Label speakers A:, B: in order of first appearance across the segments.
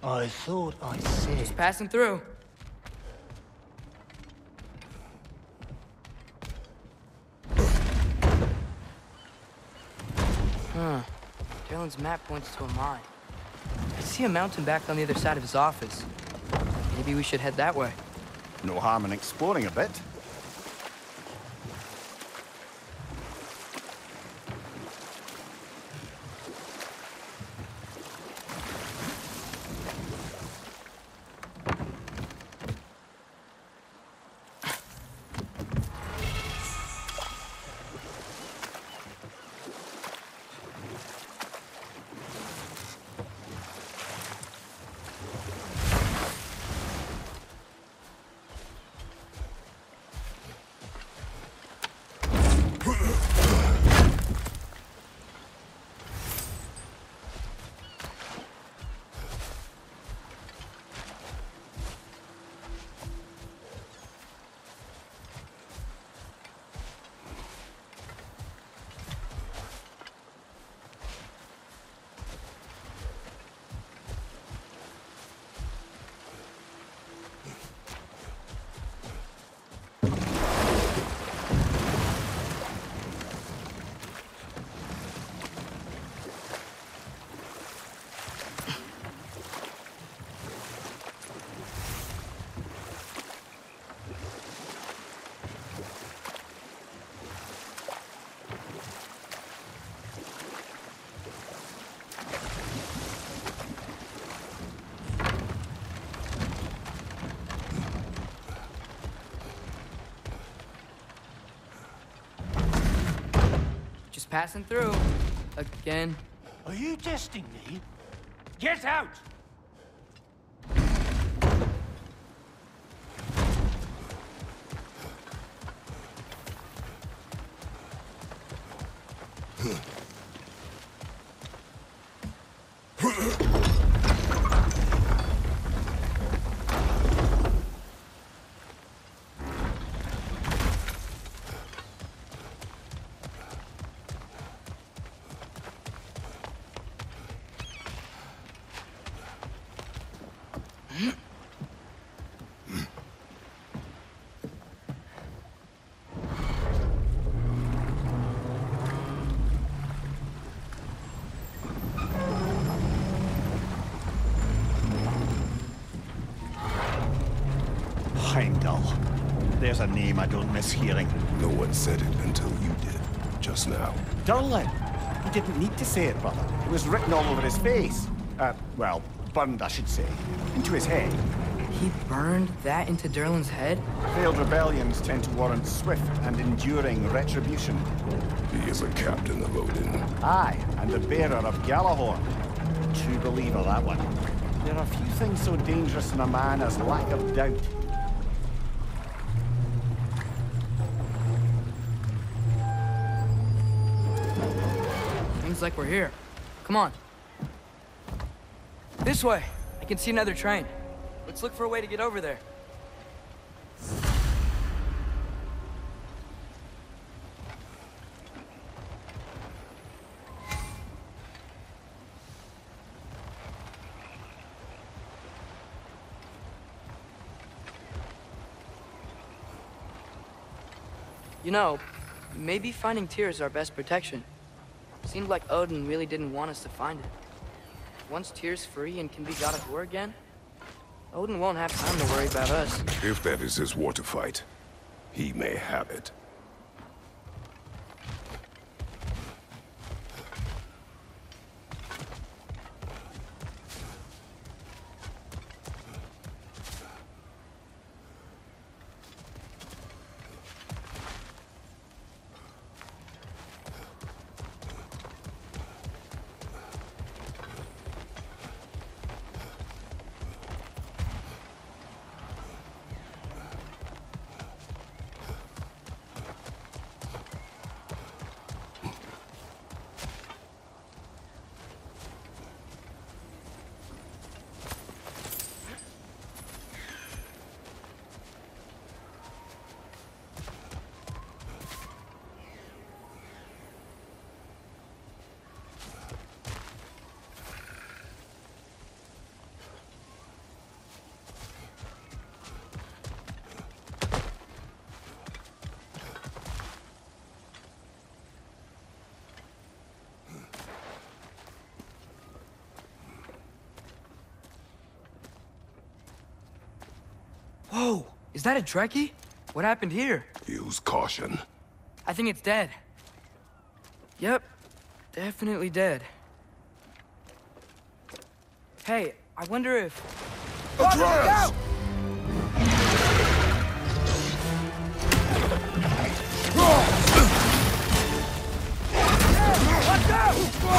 A: I thought I said...
B: Just passing through. Darlin's map points to a mine. I see a mountain back on the other side of his office. Maybe we should head that way.
C: No harm in exploring a bit.
B: Just passing through. Again.
A: Are you testing me? Get out!
C: Heimdall. There's a name I don't miss hearing.
D: No one said it until you did, just now.
C: Durlin. He didn't need to say it, brother. It was written all over his face. Well, burned, I should say. Into his head.
B: He burned that into Durlin's head?
C: Failed rebellions tend to warrant swift and enduring retribution.
D: He is a captain of Odin.
C: Aye, and the bearer of Gjallarhorn. True believer, that one. There are few things so dangerous in a man as lack of doubt.
B: Seems like we're here. Come on. This way. I can see another train. Let's look for a way to get over there. You know, maybe finding Tyr is our best protection. Seemed like Odin really didn't want us to find it. Once Tyr's free and can be God of War again, Odin won't have time to worry about us.
D: If that is his war to fight, he may have it.
B: Whoa, is that a Trekkie? What happened here?
D: Use caution.
B: I think it's dead. Yep, definitely dead. Hey, I wonder if...
D: Atreus!
A: Let's go!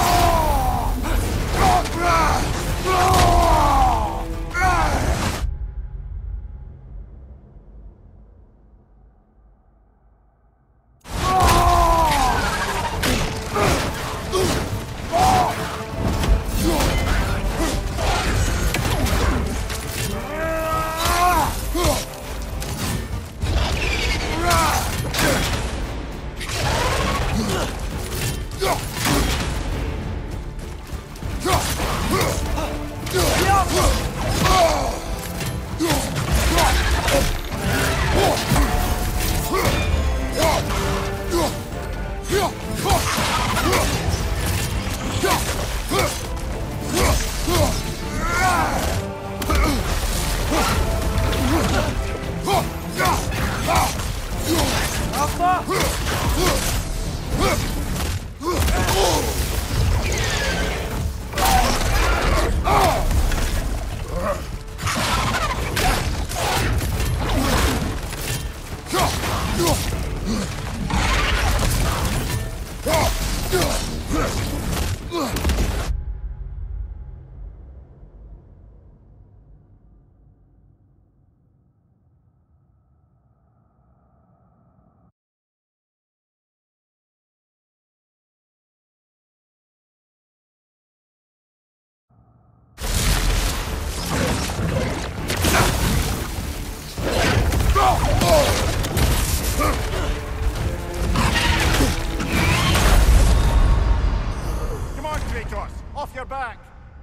A: Come on, Kratos! Off your back!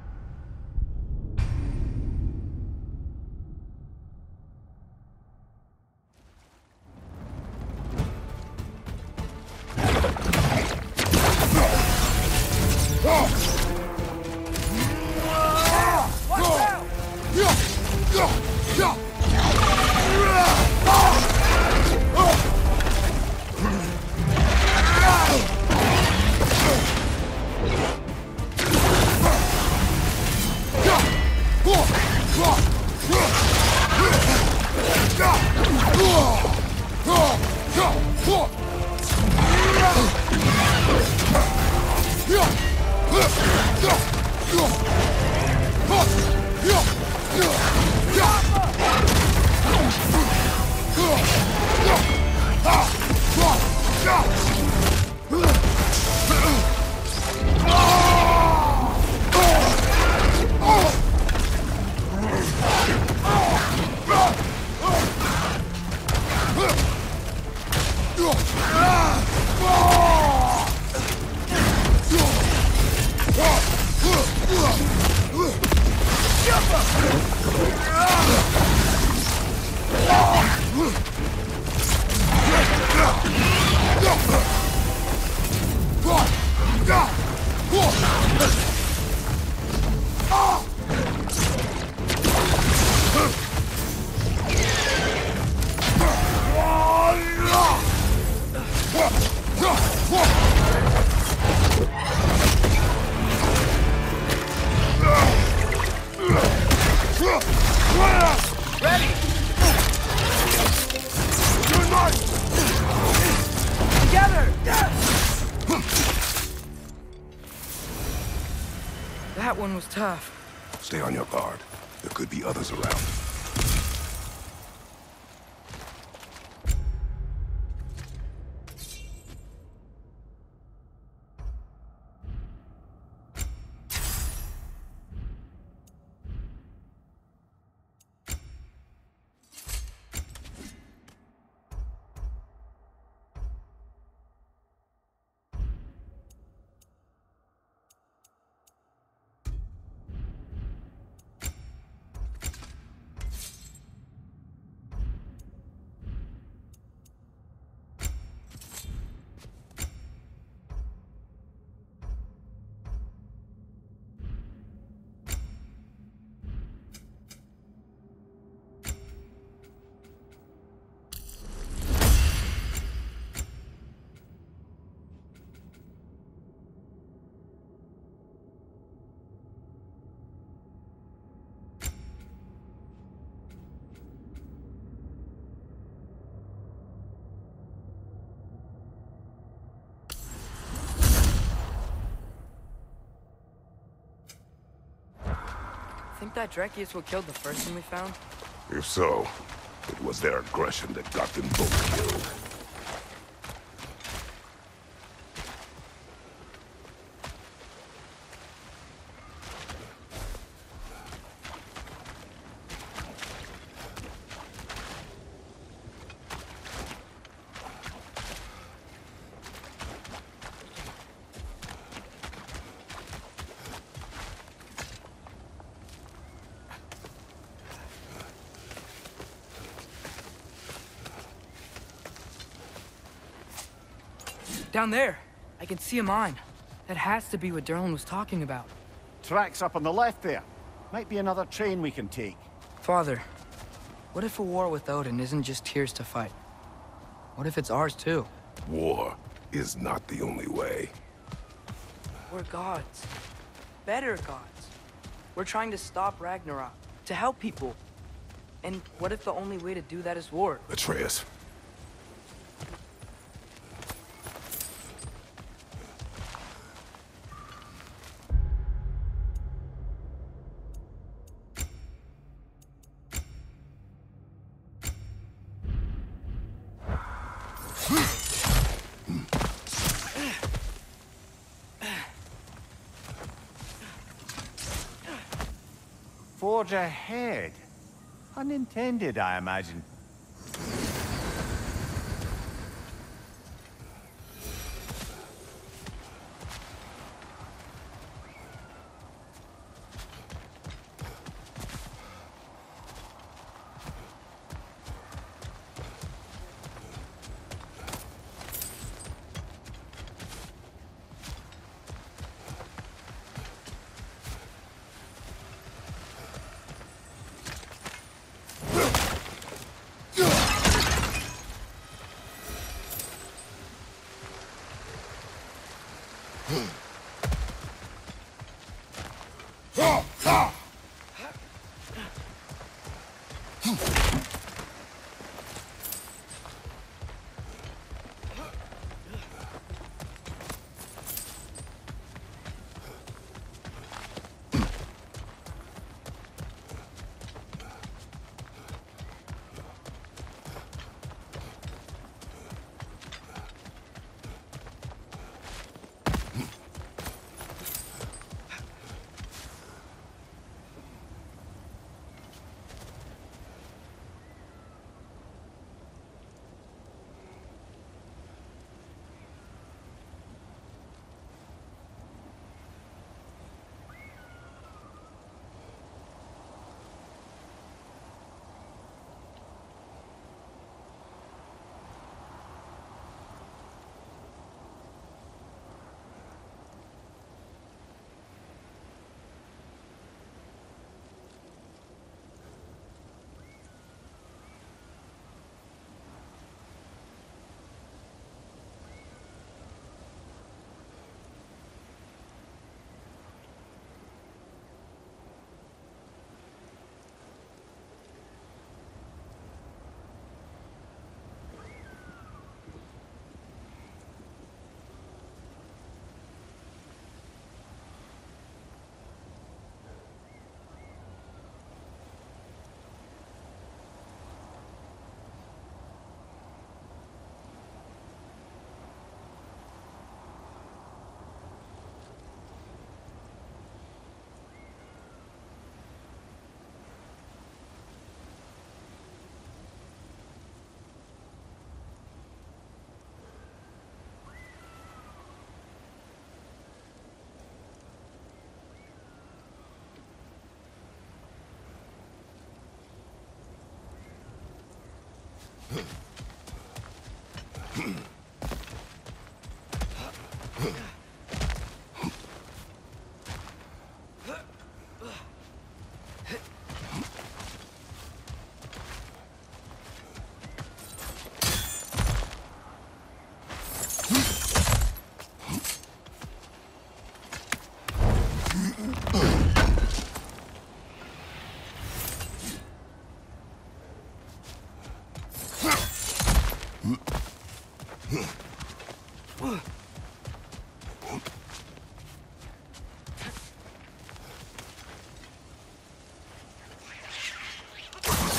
B: That one was tough.
D: Stay on your guard. There could be others around.
B: think that Dreki is what killed the first one we found?
D: If so, it was their aggression that got them both killed.
B: Down there! I can see a mine. That has to be what Durlin was talking about.
C: Tracks up on the left there. Might be another train we can take.
B: Father, what if a war with Odin isn't just Tyr's to fight? What if it's ours too?
D: War is not the only way.
B: We're gods. Better gods. We're trying to stop Ragnarok, to help people. And what if the only way to do that is war?
D: Atreus.
C: Forge ahead. Unintended, I imagine.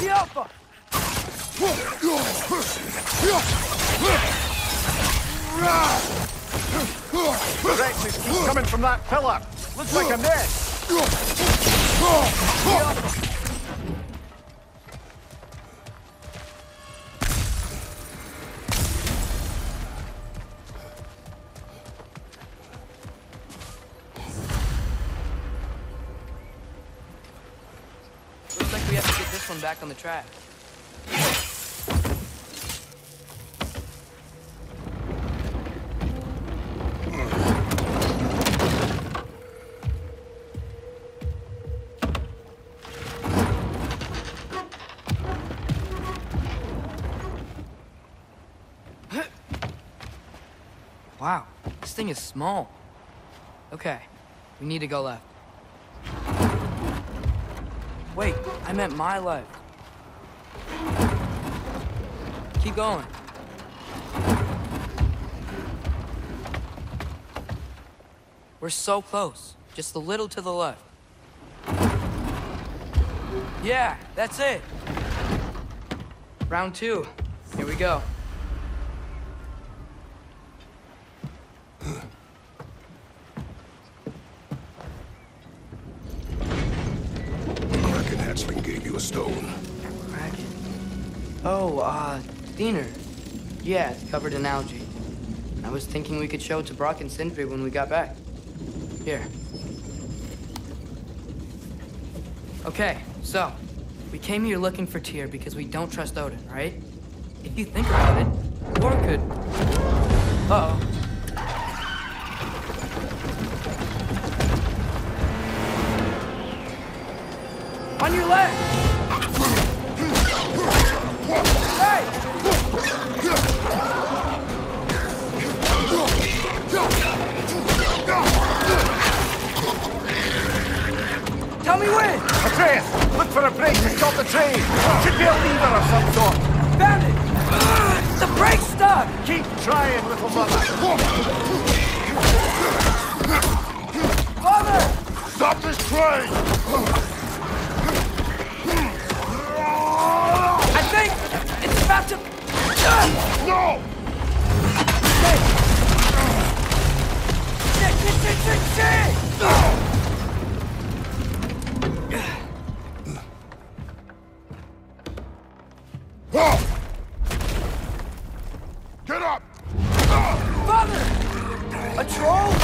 B: the Alpha!
C: Wretches keep coming from that pillar. Looks like a nest.
B: Looks like we have to get this one back on the track. Wow, this thing is small. Okay, we need to go left. Wait, I meant my left. Keep going. We're so close. Just a little to the left. Yeah, that's it. Round 2. Here we go.
D: Kraken hatchling gave you a stone.
B: Kraken. Oh, Diener. Yeah, it's covered in algae. I was thinking we could show it to Brock and Sindri when we got back. Here. Okay, so, we came here looking for Tyr because we don't trust Odin, right? If you think about it, Thor could... Uh-oh. On your leg! Hey! Tell me when!
C: Atreus, look for a brake to stop the train. Should be a lever of some sort.
B: Found it! The brake's stuck!
C: Keep trying, little mother.
B: Father!
D: Stop this train!
B: I think it's about to...
D: No!
B: Shit!
D: Get up!
B: Father! A troll?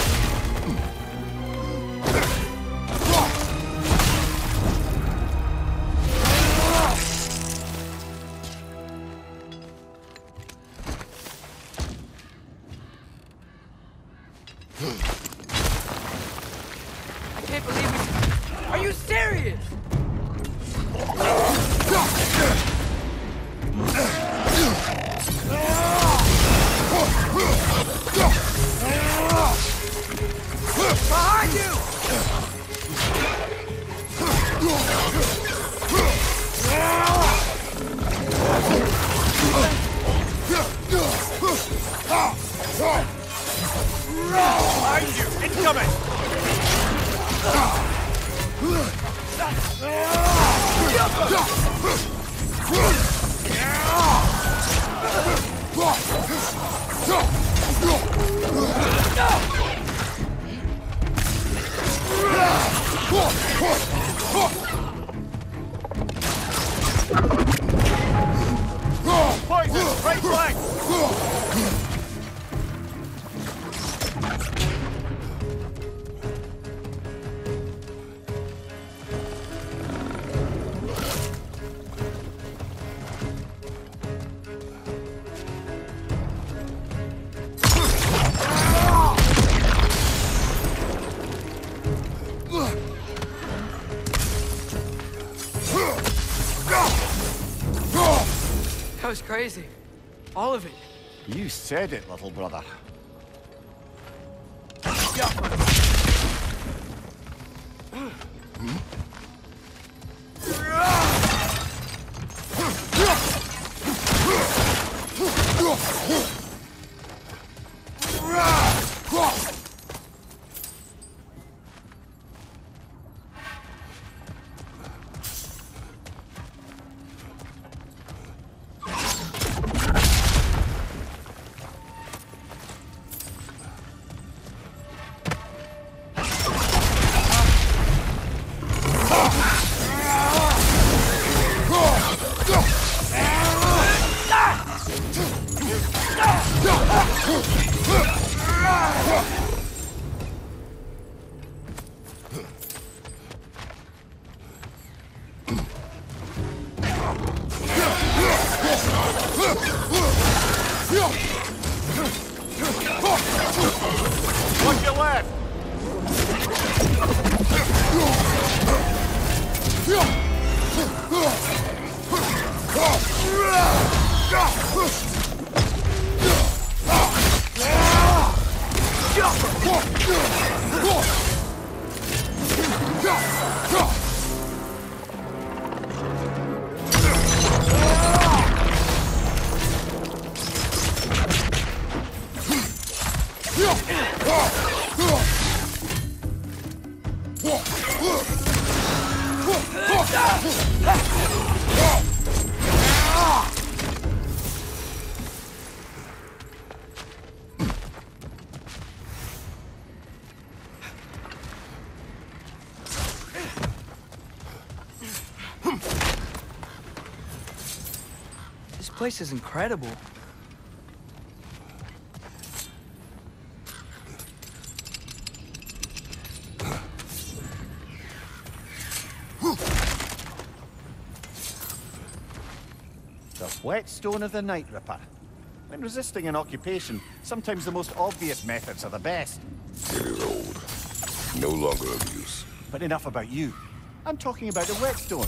B: I can't believe it. Are you serious? Behind you!
C: Behind you, incoming! Poison, right flank!
B: That was crazy. All of it.
C: You said it, little brother.
B: This place is incredible.
C: The whetstone of the Night Ripper. When resisting an occupation, sometimes the most obvious methods are the best.
D: It is old. No longer of use.
C: But enough about you. I'm talking about the whetstone.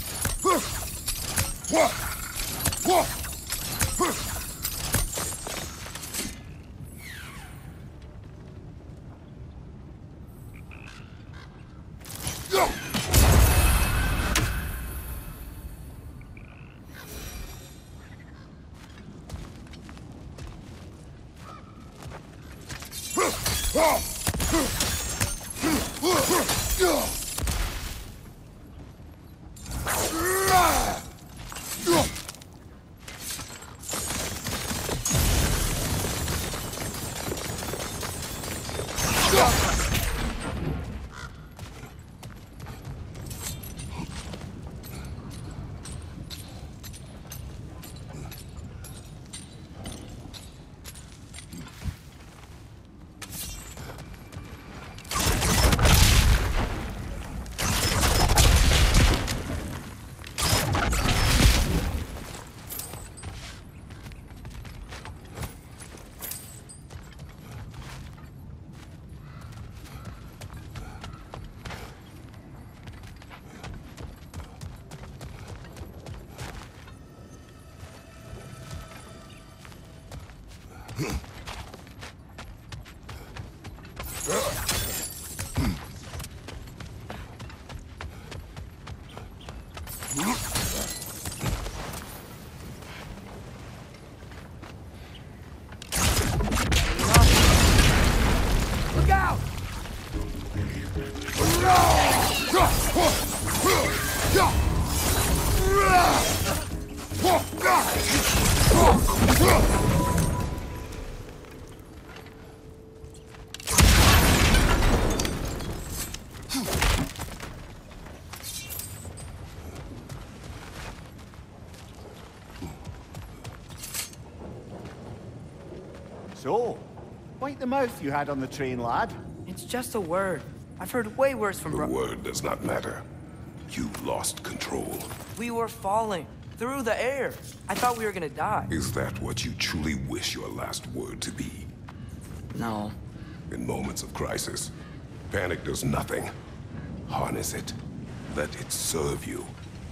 B: Look out!
C: So, bite the mouth you had on the train, lad.
B: It's just a word. I've heard way worse from
D: The word does not matter. You lost control.
B: We were falling through the air. I thought we were gonna die.
D: Is that what you truly wish your last word to be?
B: No.
D: In moments of crisis, panic does nothing. Harness it. Let it serve you.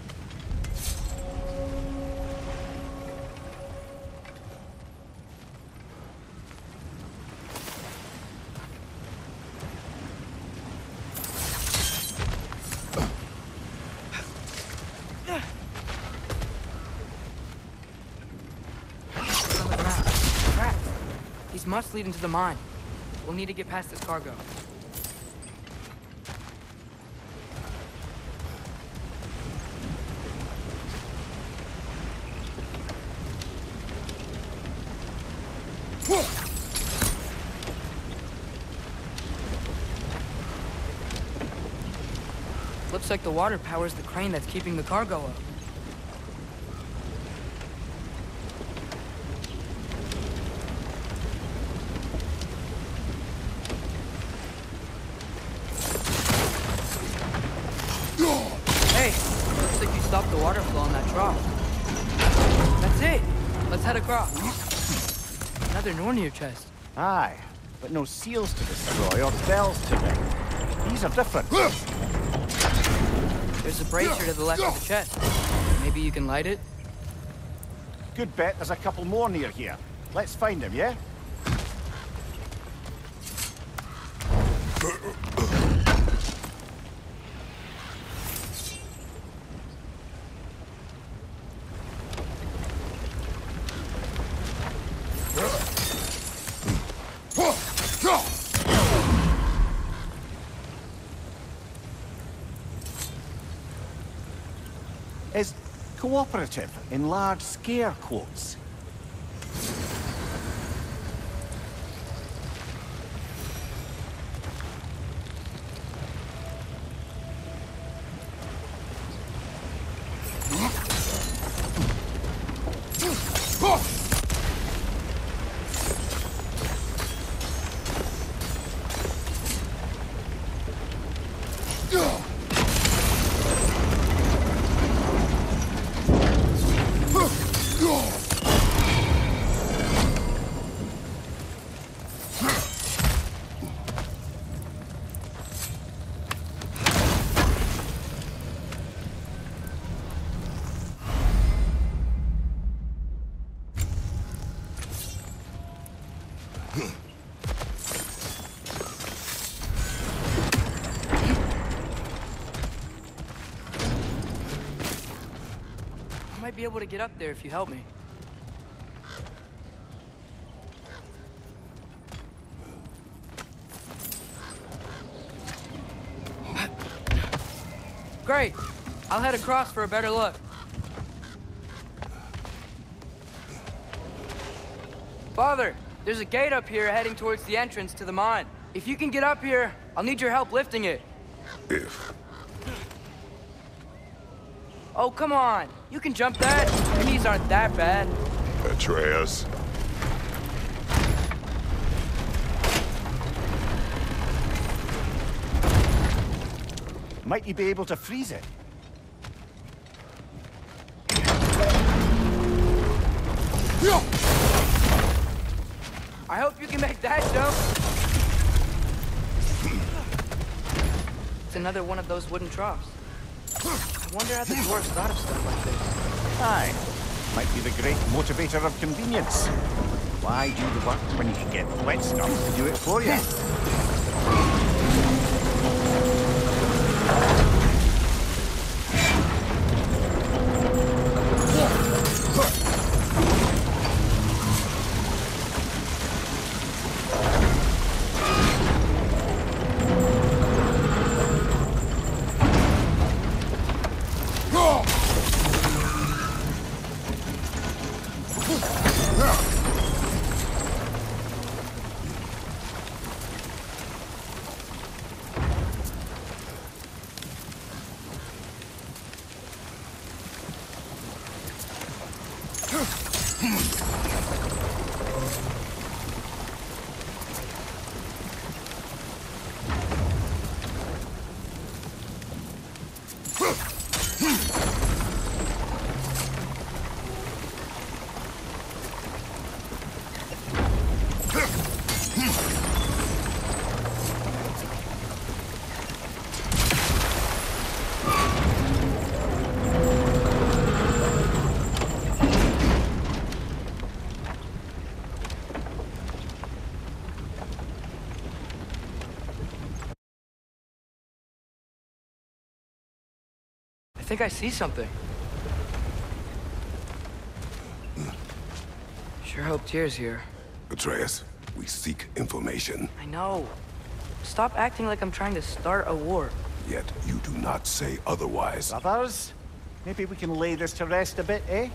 B: These must lead into the mine. We'll need to get past this cargo. Looks like the water powers the crane that's keeping the cargo up. Hey, looks like you stopped the water flow on that trough. That's it. Let's head across. Another Nornir chest.
C: Aye, but no seals to destroy or bells to ring. These are different.
B: There's a bracer to the left of the chest. Maybe you can light it?
C: Good bet there's a couple more near here. Let's find them, yeah? is cooperative in large scare quotes.
B: I might be able to get up there if you help me. Great! I'll head across for a better look. Father, there's a gate up here heading towards the entrance to the mine. If you can get up here, I'll need your help lifting it.
D: If.
B: Oh, come on. You can jump that. Your knees aren't that bad.
D: Atreus.
C: Might you be able to freeze it?
B: I hope you can make that jump. It's another one of those wooden troughs. I wonder how the dwarves thought of stuff like this.
C: Aye. Might be the great motivator of convenience. Why do the work when you can get wet stuff to do it for you?
B: I think I see something. Sure hope Tyr's here.
D: Atreus, we seek information.
B: I know. Stop acting like I'm trying to start a war.
D: Yet you do not say otherwise.
C: Brothers, maybe we can lay this to rest a bit, eh?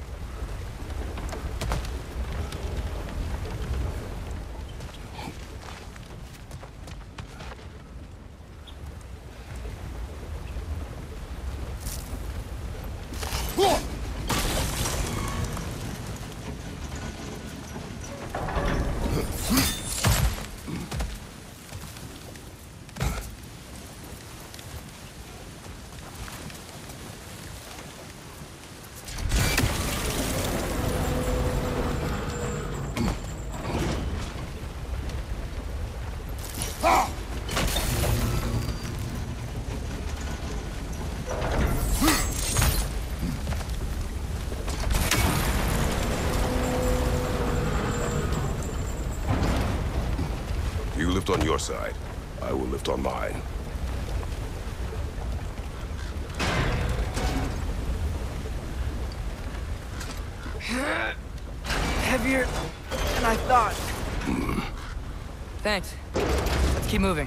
D: You lift on your side. I will lift on mine.
B: Heavier than I thought. Thanks. Let's keep moving.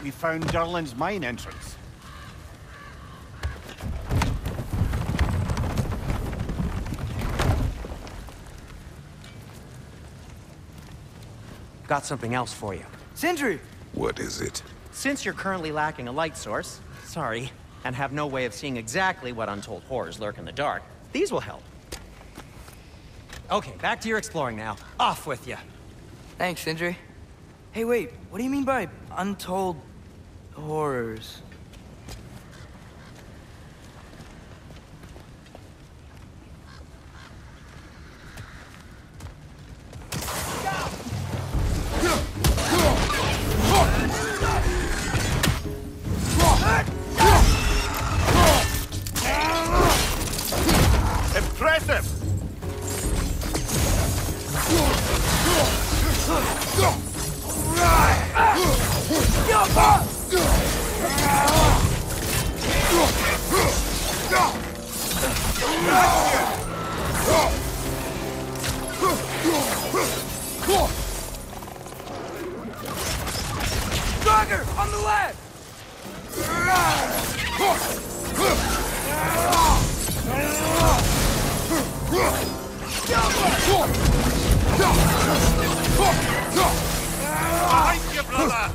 C: that we found Durlin's mine entrance.
E: Got something else for you.
B: Sindri!
D: What is it?
E: Since you're currently lacking a light source, sorry, and have no way of seeing exactly what untold horrors lurk in the dark, these will help. Okay, back to your exploring now. Off with you.
B: Thanks, Sindri. Hey, wait, what do you mean by untold horrors?
C: Impressive!
B: Dogger, on the left!
A: Behind you, brother!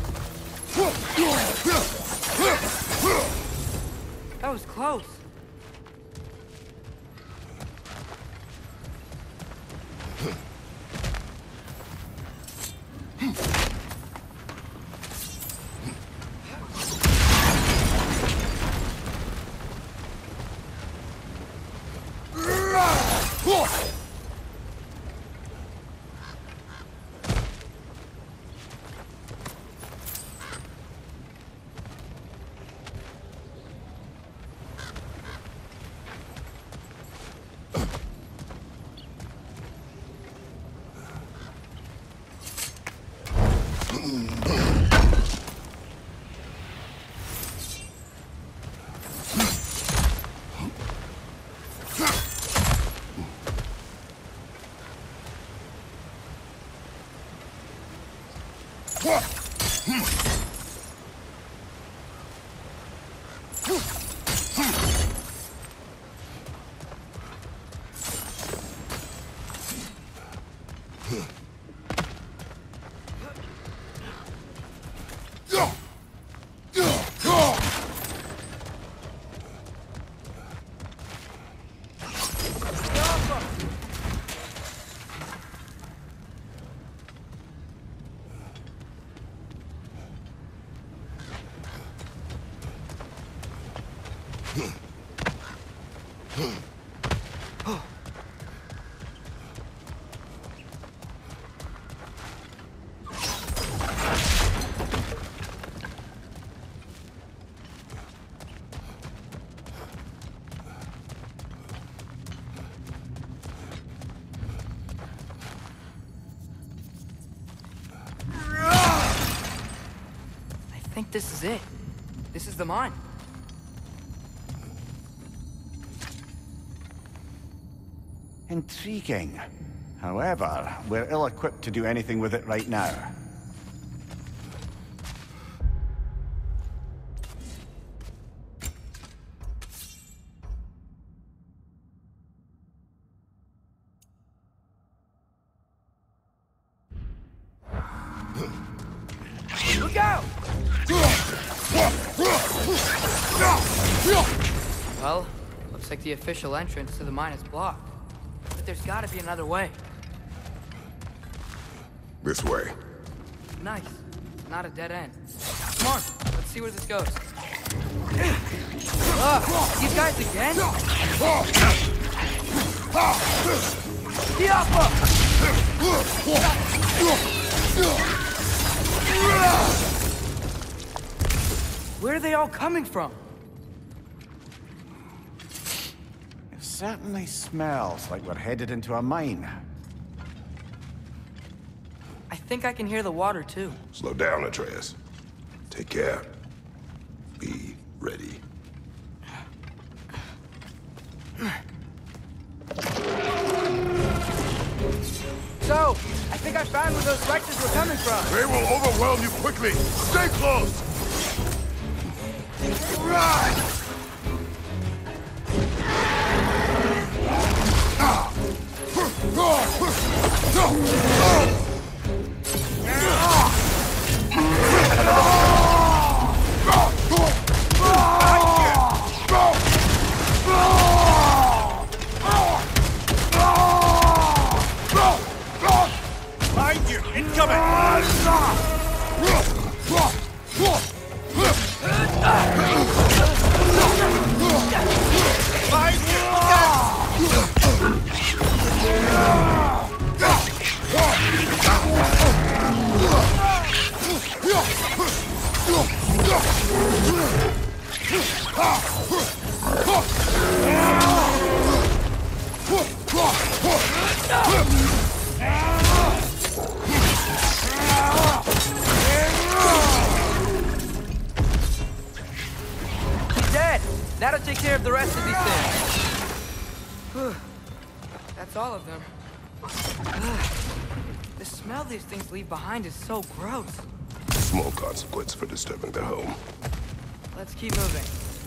B: That was close. I think this is it. This is the mine.
C: Intriguing. However, we're ill-equipped to do anything with it right now.
B: Look out! Well, looks like the official entrance to the mine is blocked. But there's gotta be another way.
D: This way.
B: Nice. Not a dead end. Come on, let's see where this goes. These guys again? Diapa! Where are they all coming from?
C: It certainly smells like we're headed into a mine.
B: I think I can hear the water, too.
D: Slow down, Atreus. Take care. Be ready.
B: So, I think I found where those wretches were coming from.
D: They will overwhelm you quickly. Stay close.
A: Behind you! Incoming! Behind
B: He's dead! That'll take care of the rest of these things. That's all of them. The smell these things leave behind is so gross.
D: Small consequence for disturbing their home.
B: Let's keep moving.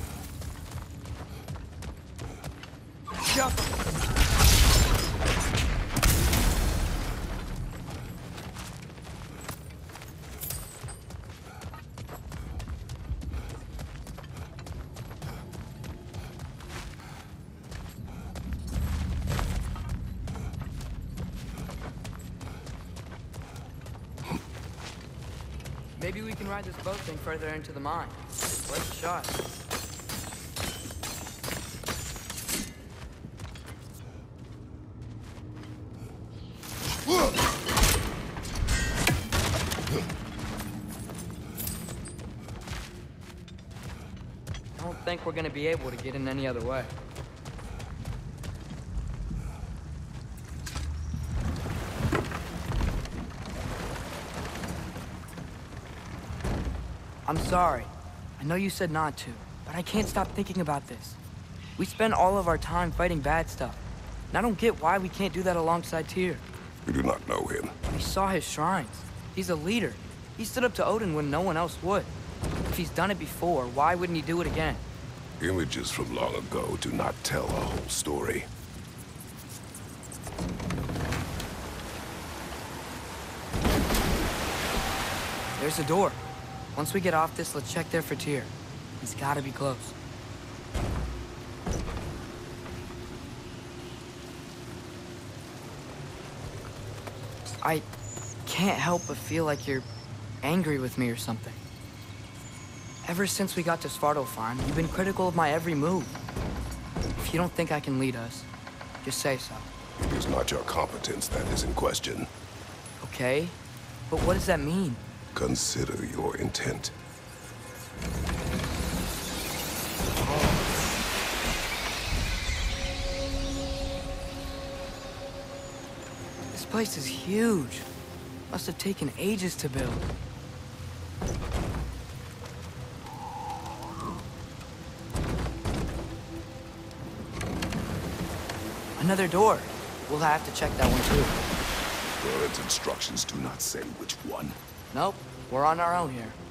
B: Jump! Maybe we can ride this boat thing further into the mine. Worth a shot. I don't think we're gonna be able to get in any other way. I'm sorry. I know you said not to, but I can't stop thinking about this. We spend all of our time fighting bad stuff, and I don't get why we can't do that alongside Tyr.
D: We do not know him.
B: We saw his shrines. He's a leader. He stood up to Odin when no one else would. If he's done it before, why wouldn't he do it again?
D: Images from long ago do not tell a whole story.
B: There's a door. Once we get off this, let's check there for Tyr. He's gotta be close. I can't help but feel like you're angry with me or something. Ever since we got to Svartalfheim, you've been critical of my every move. If you don't think I can lead us, just say so.
D: It is not your competence that is in question.
B: Okay? But what does that mean?
D: Consider your intent.
B: This place is huge. Must have taken ages to build. Another door. We'll have to check that one too.
D: Word's instructions do not say which one.
B: Nope, we're on our own here.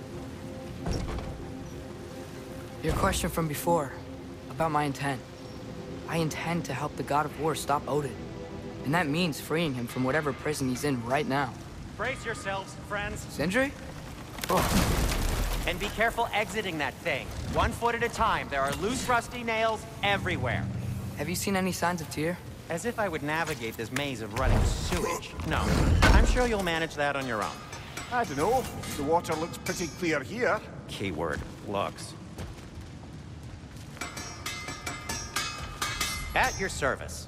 B: Your question from before, about my intent. I intend to help the God of War stop Odin. And that means freeing him from whatever prison he's in right now.
E: Brace yourselves, friends.
B: Sindri?
E: And be careful exiting that thing. 1 foot at a time. There are loose, rusty nails everywhere.
B: Have you seen any signs of Tyr?
E: As if I would navigate this maze of running sewage. No, I'm sure you'll manage that on your own.
C: I don't know. The water looks pretty clear here.
E: Keyword, looks. At your service.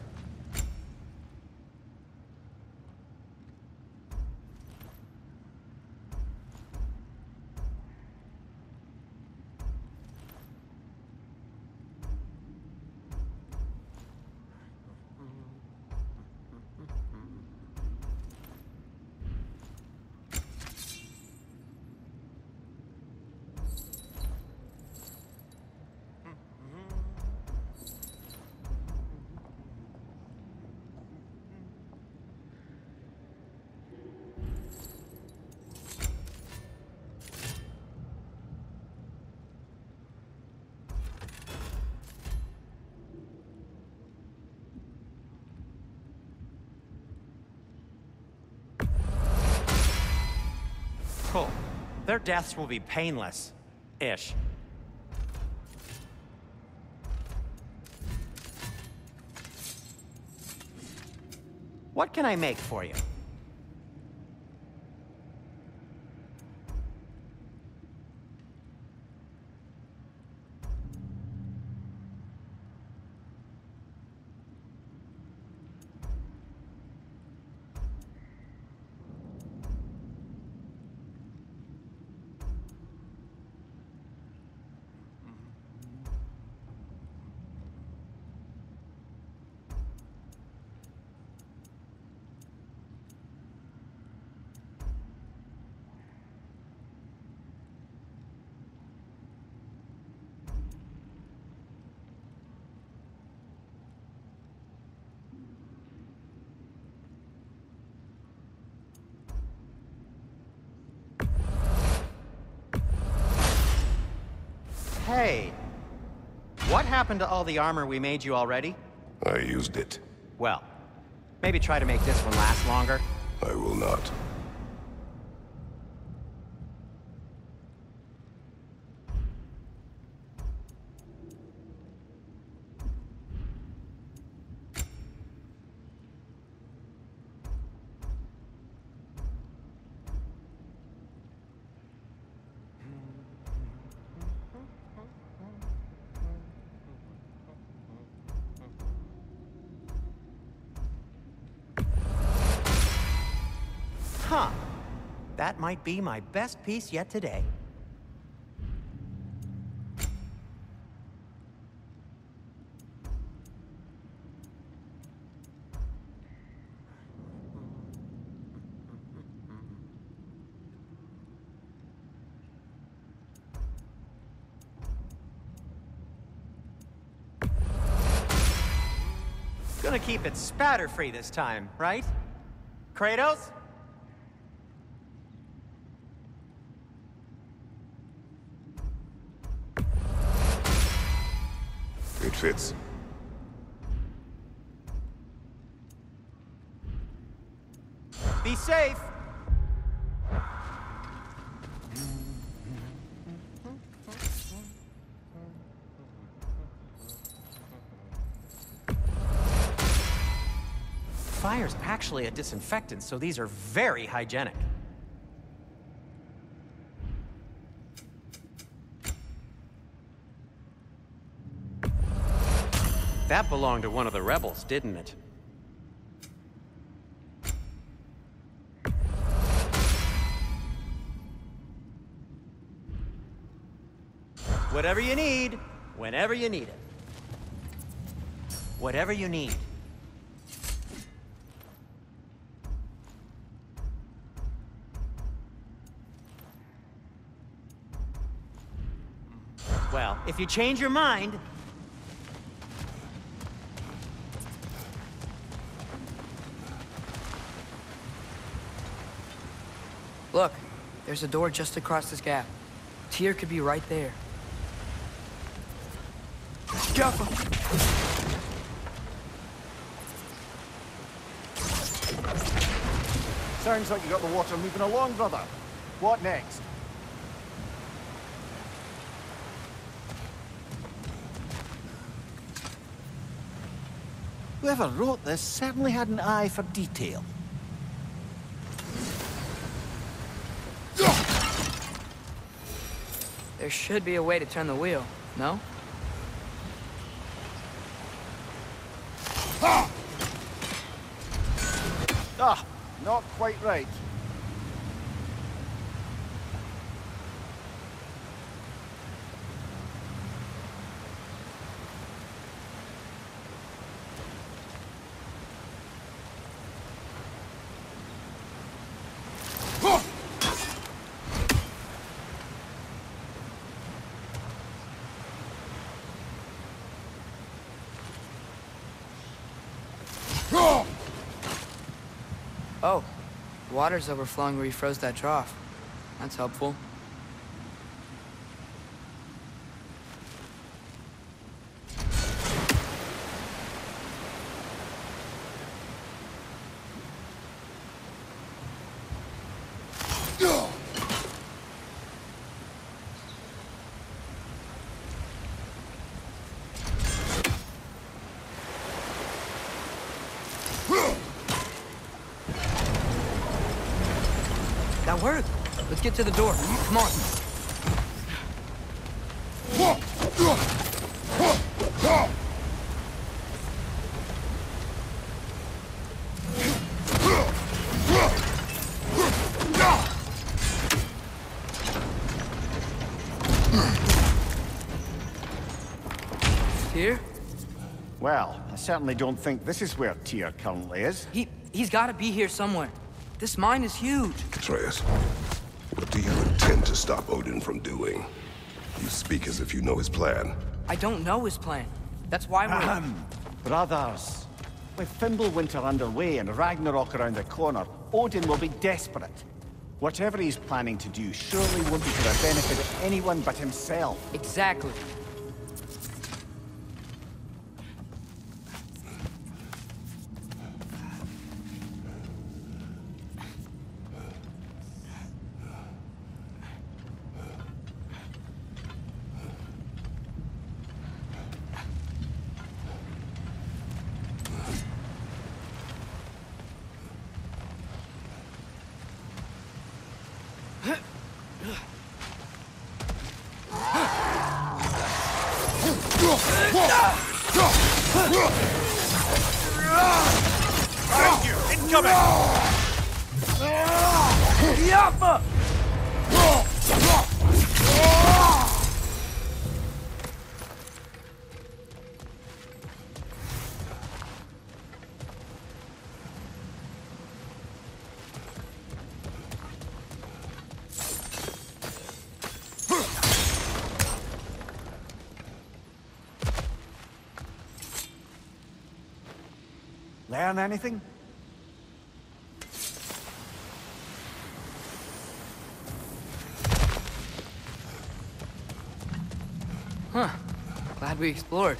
E: Cool. Their deaths will be painless. Ish. What can I make for you? Hey, what happened to all the armor we made you already?
D: I used it.
E: Well, maybe try to make this one last longer.
D: I will not.
E: Huh. That might be my best piece yet today. Gonna keep it spatter-free this time, right? Kratos?
D: It fits.
E: Be safe! Fire's actually a disinfectant, so these are very hygienic. That belonged to one of the rebels, didn't it? Whatever you need, whenever you need it. Whatever you need. Well, if you change your mind...
B: Look, there's a door just across this gap. Tyr could be right there. Careful!
C: Sounds like you got the water moving along, brother. What next? Whoever wrote this certainly had an eye for detail.
B: There should be a way to turn the wheel, no?
C: Ah, not quite right.
B: Oh, water's overflowing where you froze that trough. That's helpful. That worked. Let's get to the door. Come on. Tyr?
C: Well, I certainly don't think this is where Tyr currently is.
B: He's got to be here somewhere. This mine is huge.
D: Atreus, what do you intend to stop Odin from doing? You speak as if you know his plan.
B: I don't know his plan. That's why we're...
C: Brothers, with Fimbulwinter underway and Ragnarok around the corner, Odin will be desperate. Whatever he's planning to do surely won't be for the benefit of anyone but himself.
B: Exactly.
A: Behind you! Incoming!
B: Yappa!
C: Learn anything?
B: Huh. Glad we explored.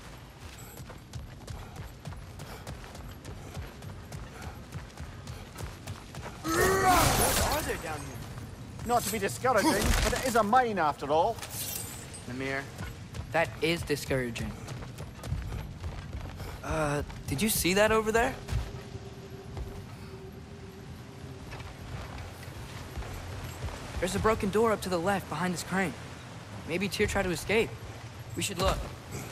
B: What are there down here?
C: Not to be discouraging, but it is a mine after all.
B: Mimir, that is discouraging. Did you see that over there? There's a broken door up to the left behind this crane. Maybe Tyr tried to escape. We should look.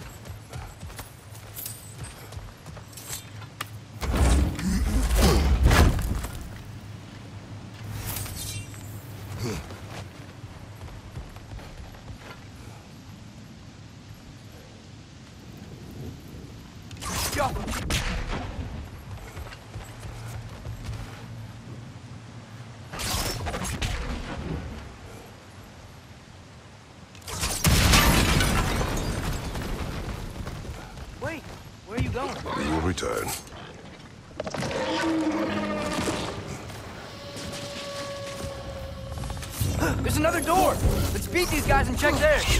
B: Go! Wait, where are you going?
D: We will return.
B: There's another door! Let's beat these guys and check theirs!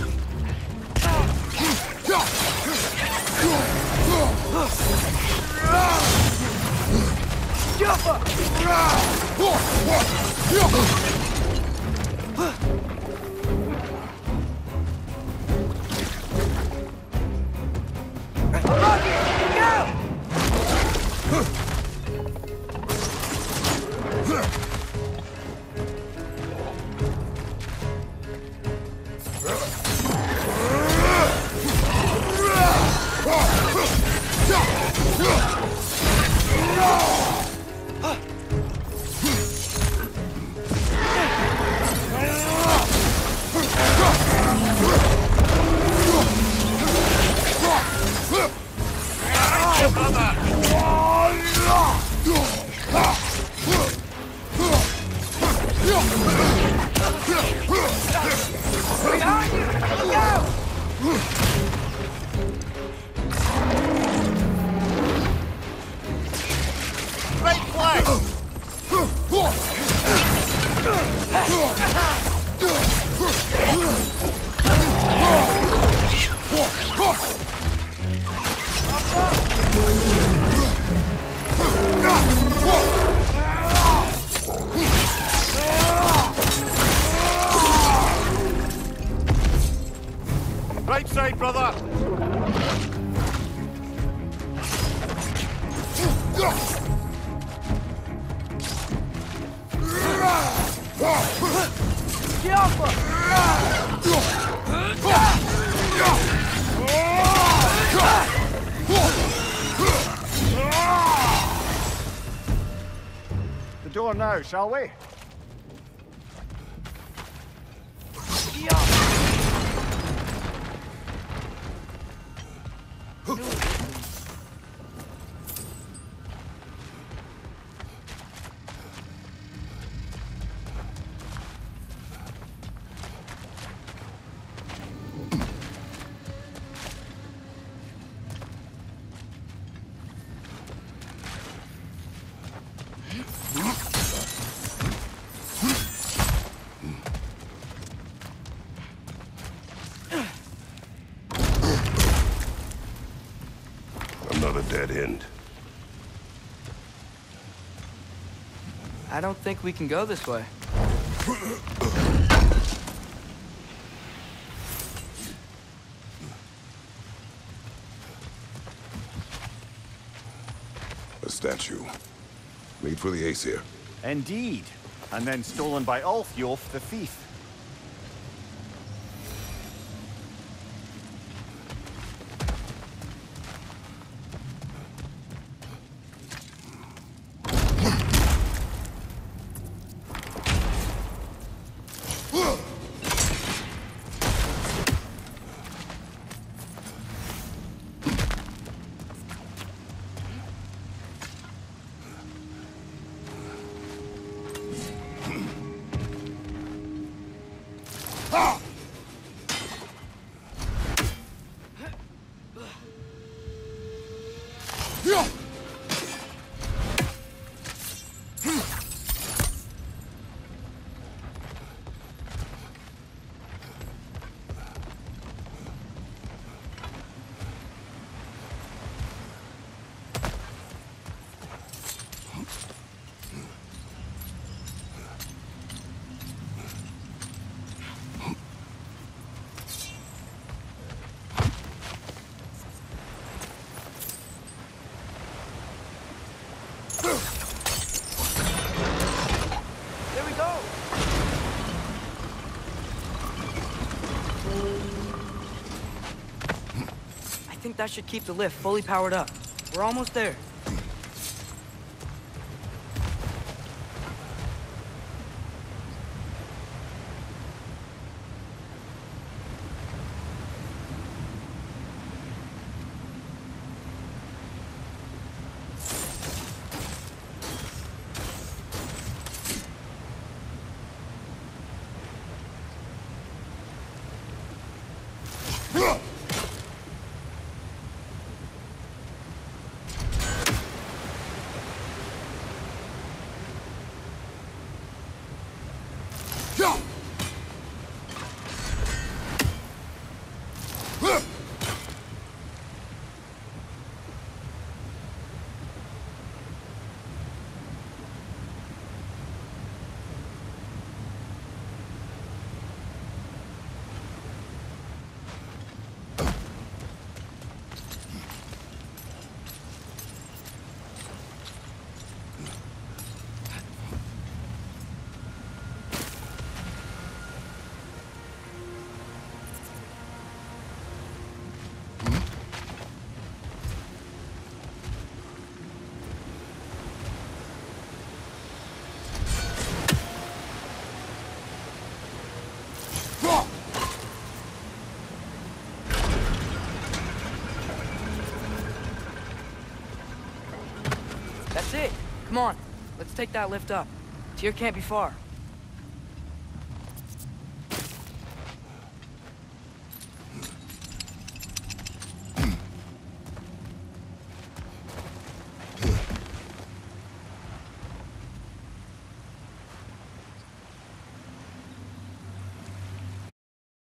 A: Great play! Right side, brother!
C: The door now, shall we?
D: Another dead end.
B: I don't think we can go this way.
D: A statue. Made for the Aesir.
C: Indeed. And then stolen by Ulfjolf the thief.
B: There we go! I think that should keep the lift fully powered up. We're almost there. That's it. Come on. Let's take that lift up. Tyr can't be far.